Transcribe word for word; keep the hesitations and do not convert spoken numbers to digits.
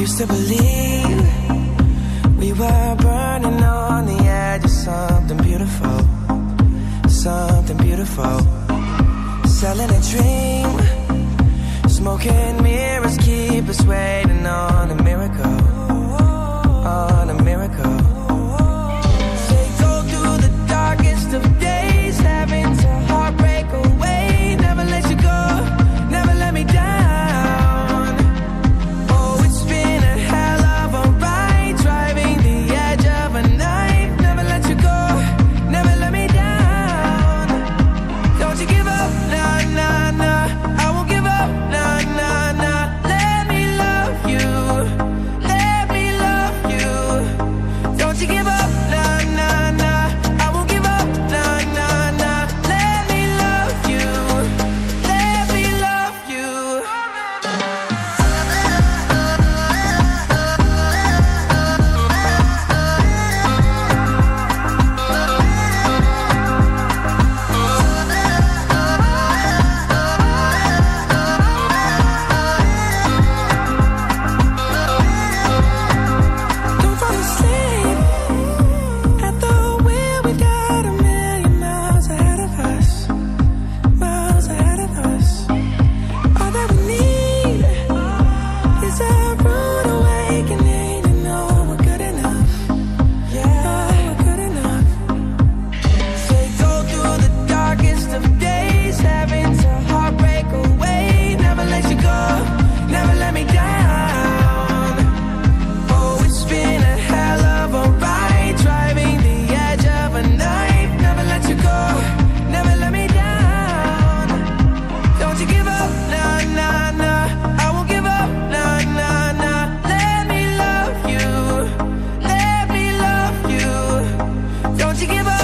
used to believe we were burning on the edge of something beautiful, something beautiful. Selling a dream, smoking mirrors keep us waiting on a miracle, on a miracle. Say go through the darkest of days, having to heartbreak away. Never let you go, never let me down. Oh, it's been a hell of a ride, driving the edge of a knife. Never let you go, never let me down. Don't you give up, nah, nah, nah. I won't give up, nah, nah, nah. Let me love you, let me love you. Don't you give up, nah, nah, nah. I won't give up, nah, nah, nah. Let me love you, let me love you. Don't fall asleep at the wheel. We've got a million miles ahead of us, miles ahead of us. All that we need is a rude awakening to know we're good enough. Yeah, we're good enough. Say go through the darkest of days, having to heartbreak away. Never let you go, never let me down. Oh, it's been a hell of a ride, driving the edge of a knife. Never let you go, never let me down. Don't you give up, nah, nah, nah. I won't give up, nah, nah, nah. Let me love you, let me love you. Don't you give up.